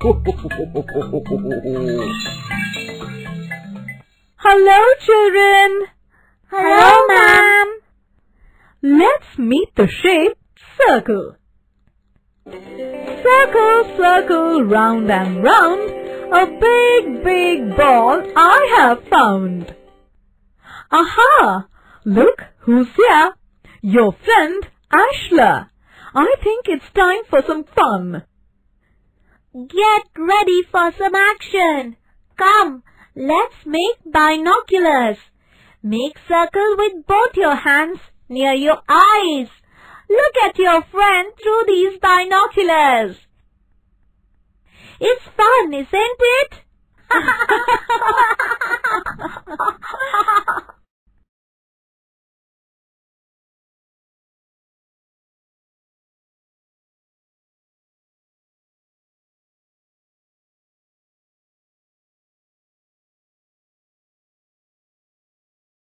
Hello, children. Hello, ma'am. Let's meet the shape circle. Circle, circle, round and round, a big, big ball I have found. Aha! Look who's here. Your friend Ashlar. I think it's time for some fun. Get ready for some action. Come, let's make binoculars. Make circle with both your hands near your eyes. Look at your friend through these binoculars. It's fun, isn't it?